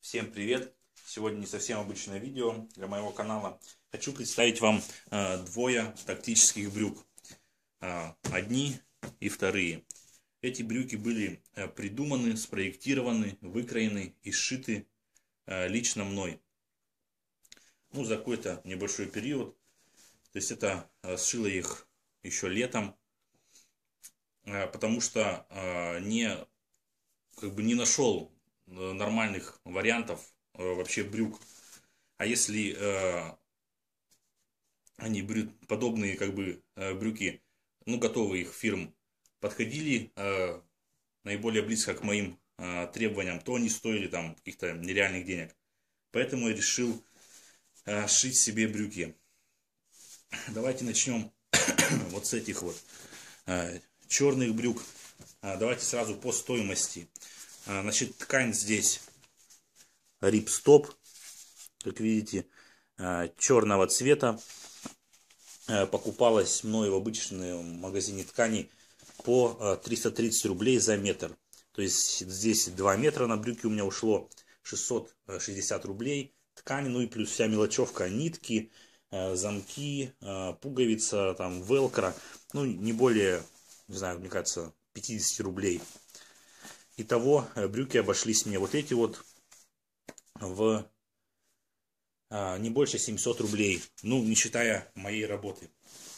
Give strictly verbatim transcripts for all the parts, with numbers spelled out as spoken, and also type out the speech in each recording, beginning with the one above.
Всем привет! Сегодня не совсем обычное видео для моего канала. Хочу представить вам э, двое тактических брюк. Э, одни и вторые. Эти брюки были э, придуманы, спроектированы, выкроены и сшиты э, лично мной. Ну, за какой-то небольшой период. То есть это э, сшило их еще летом. Э, потому что э, не, как бы не нашел нормальных вариантов э, вообще брюк. А если э, они брю, подобные как бы э, брюки, ну готовые их фирм, подходили э, наиболее близко к моим э, требованиям, то они стоили там каких-то нереальных денег. Поэтому я решил э, сшить себе брюки. Давайте начнем вот с этих вот э, черных брюк. Э, давайте сразу по стоимости. Значит, ткань здесь рипстоп, как видите, черного цвета. Покупалась мной в обычном магазине тканей по триста тридцать рублей за метр. То есть здесь два метра на брюки у меня ушло шестьсот шестьдесят рублей. Ткань, ну и плюс вся мелочевка, нитки, замки, пуговица, там велкро. Ну, не более, не знаю, мне кажется, пятьдесят рублей. Итого брюки обошлись мне вот эти вот в а, не больше семисот рублей. Ну, не считая моей работы.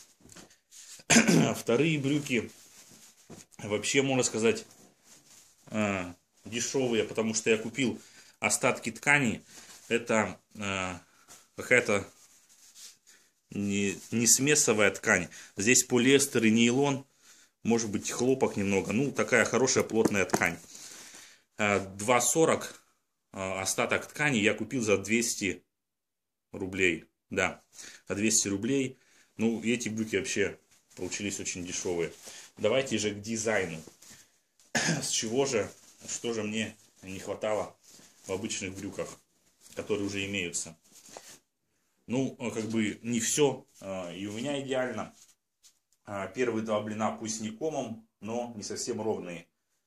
Вторые брюки вообще, можно сказать, а, дешевые, потому что я купил остатки ткани. Это а, какая-то не, не смесовая ткань. Здесь полиэстер и нейлон. Может быть, хлопок немного. Ну, такая хорошая плотная ткань. два сорок остаток ткани я купил за двести рублей. Да, за двести рублей. Ну, эти брюки вообще получились очень дешевые. Давайте же к дизайну. С чего же, что же мне не хватало в обычных брюках, которые уже имеются. Ну, как бы не все и у меня идеально. Первые два блина пусть не комом, но не совсем ровные.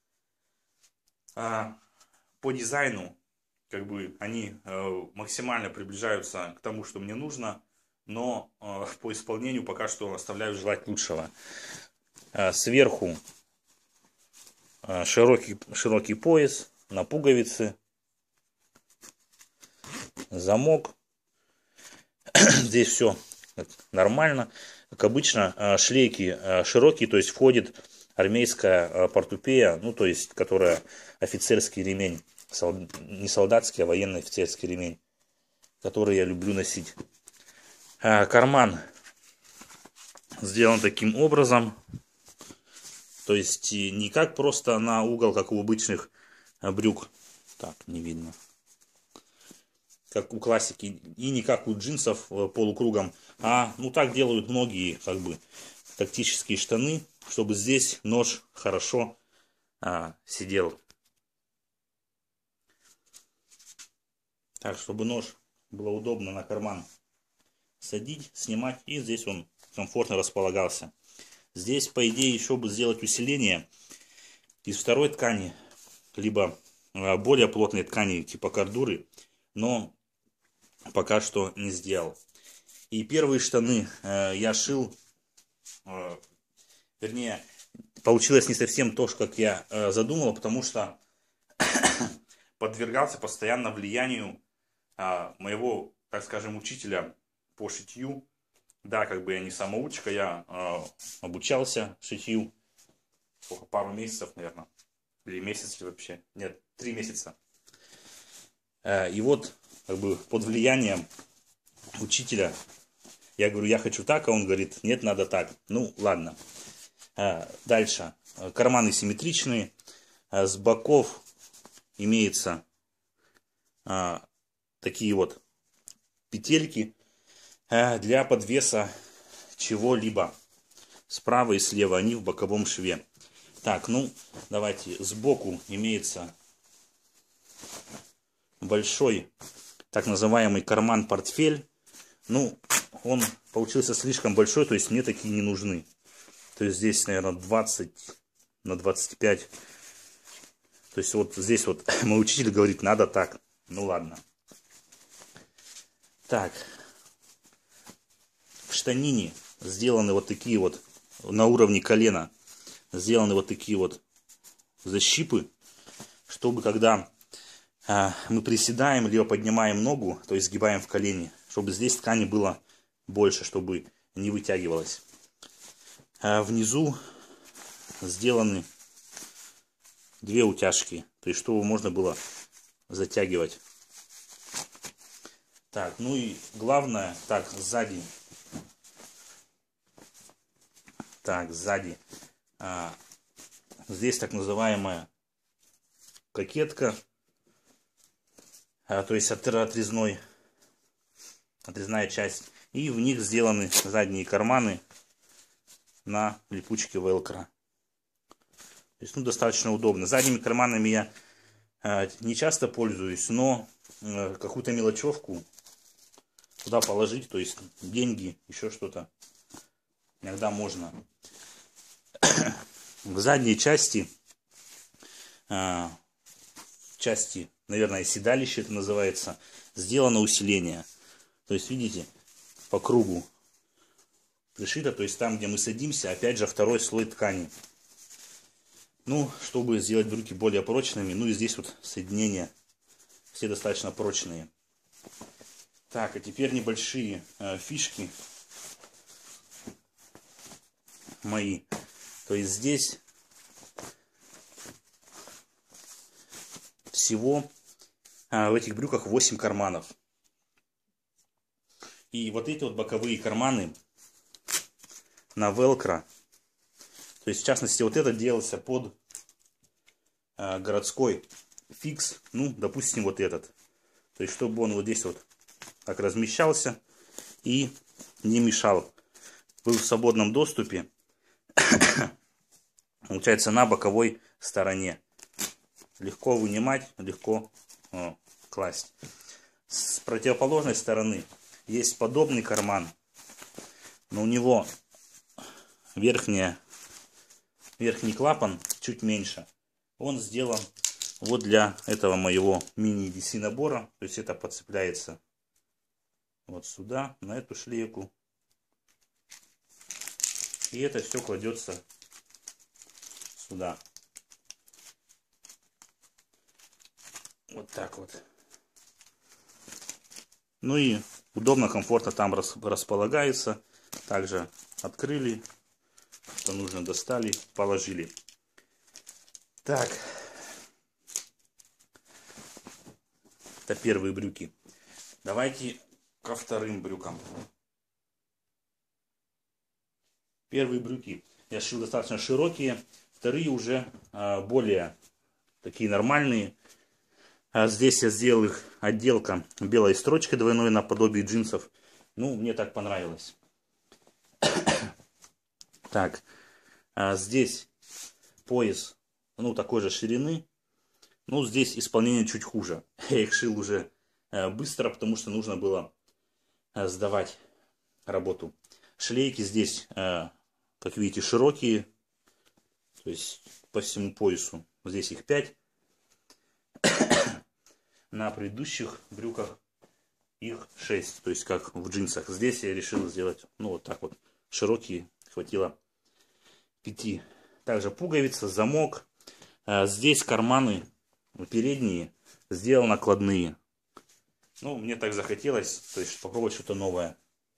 По дизайну, как бы, они максимально приближаются к тому, что мне нужно, но по исполнению пока что оставляю желать лучшего. Сверху широкий, широкий пояс на пуговицы, замок. Здесь все нормально. Как обычно, шлейки широкие, то есть входит армейская портупея, ну то есть, которая офицерский ремень, не солдатский, а военный офицерский ремень, который я люблю носить. Карман сделан таким образом, то есть не как просто на угол, как у обычных брюк, так, не видно, как у классики, и не как у джинсов полукругом, а ну так делают многие как бы тактические штаны, чтобы здесь нож хорошо а, сидел. Так, чтобы нож было удобно на карман садить, снимать, и здесь он комфортно располагался. Здесь, по идее, еще бы сделать усиление из второй ткани, либо а, более плотной ткани типа кордуры, но пока что не сделал. И первые штаны э, я шил, э, вернее, получилось не совсем то, как я э, задумал, потому что подвергался постоянно влиянию э, моего, так скажем, учителя по шитью. Да, как бы я не самоучка, я э, обучался шитью сколько, пару месяцев, наверное, или месяц вообще, нет, три месяца. Э, и вот, как бы под влиянием учителя я говорю, я хочу так, а он говорит, нет, надо так. Ну, ладно. Дальше. Карманы симметричные. С боков имеются такие вот петельки для подвеса чего-либо. Справа и слева они в боковом шве. Так, ну, давайте. Сбоку имеется большой так называемый карман-портфель. Ну, он получился слишком большой, то есть мне такие не нужны. То есть здесь, наверное, двадцать на двадцать пять. То есть вот здесь вот мой учитель говорит, надо так. Ну ладно. Так. В штанине сделаны вот такие вот, на уровне колена, сделаны вот такие вот защипы, чтобы когда а, мы приседаем, либо поднимаем ногу, то есть сгибаем в колени, чтобы здесь ткани было больше, чтобы не вытягивалось. А внизу сделаны две утяжки, то есть чтобы можно было затягивать. Так, ну и главное, так, сзади. Так, сзади. А, здесь так называемая кокетка. А, то есть от, отрезной, отрезная часть. И в них сделаны задние карманы на липучке велкро. То есть, ну, достаточно удобно. Задними карманами я а, не часто пользуюсь, но а, какую-то мелочевку туда положить, то есть деньги, еще что-то, иногда можно. В задней части, в части, наверное, седалище это называется, сделано усиление. То есть, видите, по кругу пришито, то есть там, где мы садимся, опять же, второй слой ткани. Ну, чтобы сделать брюки более прочными, ну и здесь вот соединения все достаточно прочные. Так, а теперь небольшие э, фишки мои. То есть здесь всего а, в этих брюках восемь карманов. И вот эти вот боковые карманы на велкро. То есть в частности вот это делался под а, городской фикс. Ну, допустим, вот этот. То есть чтобы он вот здесь вот так размещался и не мешал. Был в свободном доступе. Получается на боковой стороне. Легко вынимать, легко о, класть. С противоположной стороны есть подобный карман, но у него верхняя, верхний клапан чуть меньше. Он сделан вот для этого моего мини-ди си набора. То есть это подцепляется вот сюда, на эту шлейку. И это все кладется сюда. Вот так вот. Ну и удобно, комфортно там располагается. Также открыли, что нужно, достали, положили. Так. Это первые брюки. Давайте ко вторым брюкам. Первые брюки я шил достаточно широкие. Вторые уже а, более такие нормальные. А здесь я сделал их отделка белой строчкой двойной наподобие джинсов. Ну, мне так понравилось. Так, а здесь пояс, ну, такой же ширины. Ну, здесь исполнение чуть хуже. Я их шил уже а, быстро, потому что нужно было а, сдавать работу. Шлейки здесь, а, как видите, широкие. То есть по всему поясу. Здесь их пять. На предыдущих брюках их шесть. То есть как в джинсах. Здесь я решил сделать, ну, вот так вот. Широкие. Хватило пяти. Также пуговица, замок. А здесь карманы передние сделал накладные. Ну, мне так захотелось. То есть попробовать что-то новое.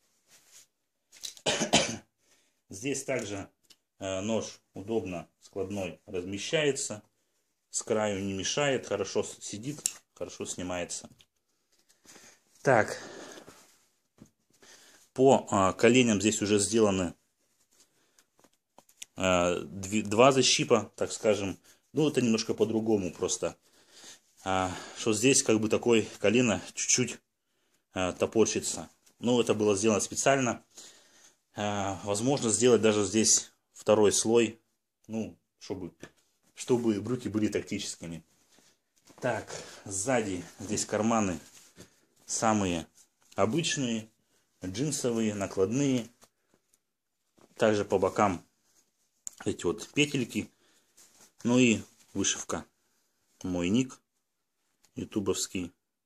Здесь также нож удобно складной размещается, с краю не мешает, хорошо сидит, хорошо снимается. Так, по а, коленям здесь уже сделаны а, дви, два защипа, так скажем. Ну, это немножко по-другому просто. А, что здесь как бы такое колено чуть-чуть а, топорщится. Ну, это было сделано специально. А, возможно сделать даже здесь второй слой. Ну, чтобы, чтобы брюки были тактическими. Так, сзади здесь карманы самые обычные, джинсовые, накладные. Также по бокам эти вот петельки. Ну и вышивка. Мой ник ютубовский.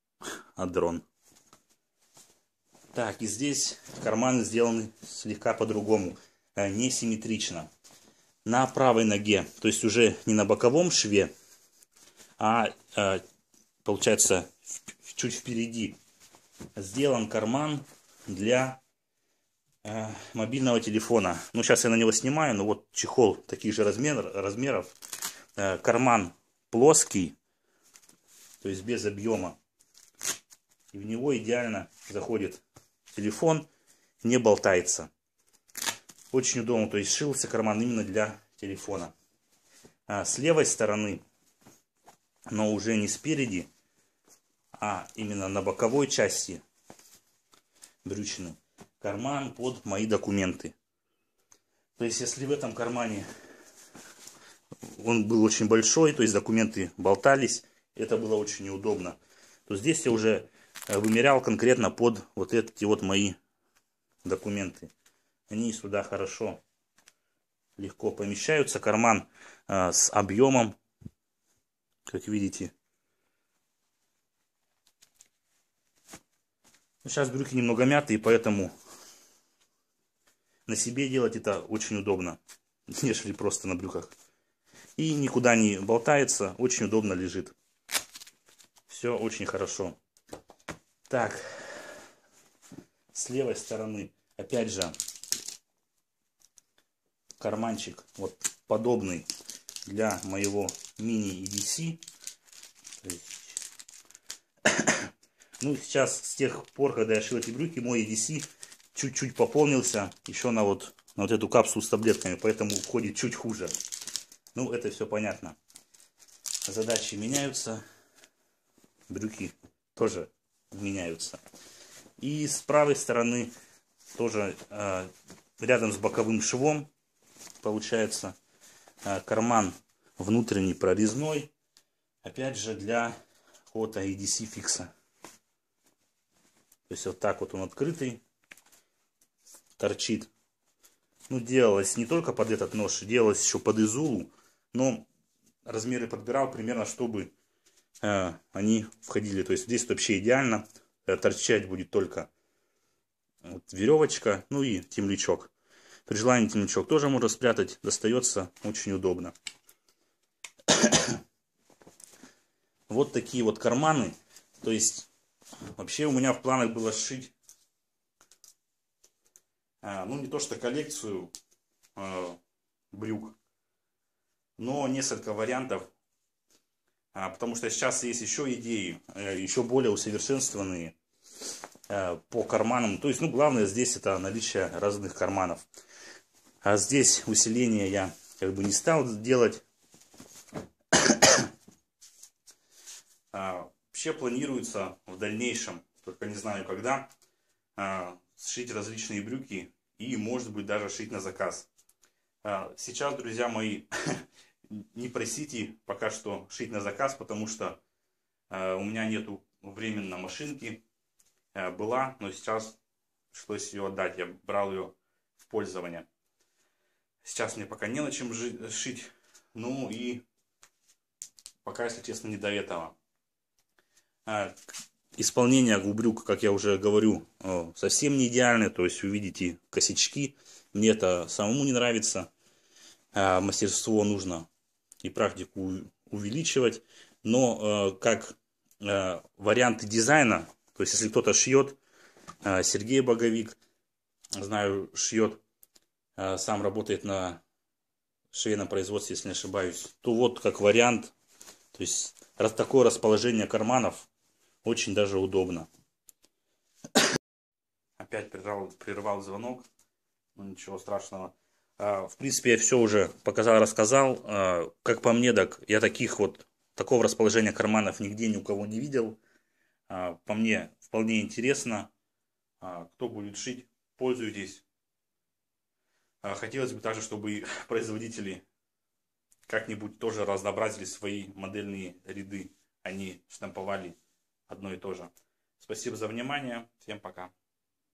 дрон. Так, и здесь карманы сделаны слегка по-другому, несимметрично. На правой ноге, то есть уже не на боковом шве, а получается чуть впереди, сделан карман для мобильного телефона. Ну, сейчас я на него снимаю, но вот чехол таких же размер, размеров. Карман плоский, то есть без объема. И в него идеально заходит телефон, не болтается. Очень удобно, то есть сшился карман именно для телефона. А с левой стороны, но уже не спереди, а именно на боковой части брючины, карман под мои документы. То есть если в этом кармане он был очень большой, то есть документы болтались, это было очень неудобно, то здесь я уже вымерял конкретно под вот эти вот мои документы. Они сюда хорошо, легко помещаются. Карман э, с объемом, как видите. Сейчас брюки немного мятые, поэтому на себе делать это очень удобно, нежели просто на брюках. И никуда не болтается, очень удобно лежит. Все очень хорошо. Так, с левой стороны, опять же, карманчик вот подобный для моего мини и ди си. Ну, сейчас, с тех пор, когда я шил эти брюки, мой и ди си чуть-чуть пополнился еще на вот, на вот эту капсулу с таблетками, поэтому входит чуть хуже. Ну, это все понятно. Задачи меняются, брюки тоже меняются. И с правой стороны тоже э, рядом с боковым швом получается э, карман внутренний прорезной, опять же для какого-то и ди си фикса. То есть вот так вот он открытый, торчит. Ну, делалось не только под этот нож, делалось еще под изулу, но размеры подбирал примерно, чтобы э, они входили. То есть здесь вообще идеально. Э, торчать будет только вот веревочка, ну и темлячок. При желании темлячок тоже можно спрятать, достается очень удобно. Вот такие вот карманы. То есть вообще у меня в планах было сшить, э, ну не то что коллекцию э, брюк, но несколько вариантов. Потому что сейчас есть еще идеи, еще более усовершенствованные по карманам. То есть, ну, главное здесь это наличие разных карманов. А здесь усиление я как бы не стал делать. Вообще планируется в дальнейшем, только не знаю когда, сшить различные брюки и, может быть, даже шить на заказ. Сейчас, друзья мои, не просите пока что шить на заказ, потому что э, у меня нету временно машинки. Э, была, но сейчас пришлось ее отдать. Я брал ее в пользование. Сейчас мне пока не на чем шить. Ну и пока, если честно, не до этого. Э, исполнение у брюк, как я уже говорю, э, совсем не идеальное. То есть вы видите косячки. Мне это самому не нравится. Э, мастерство нужно и практику увеличивать, но э, как э, варианты дизайна, то есть если кто-то шьет, э, Сергей Боговик, знаю, шьет, э, сам работает на швейном производстве, если не ошибаюсь, то вот как вариант, то есть раз такое расположение карманов очень даже удобно. Опять прервал, прервал звонок, ну ничего страшного. В принципе, я все уже показал, рассказал. Как по мне, так я таких вот, такого расположения карманов нигде ни у кого не видел. По мне вполне интересно. Кто будет шить, пользуйтесь. Хотелось бы также, чтобы производители как-нибудь тоже разнообразили свои модельные ряды. Они штамповали одно и то же. Спасибо за внимание. Всем пока.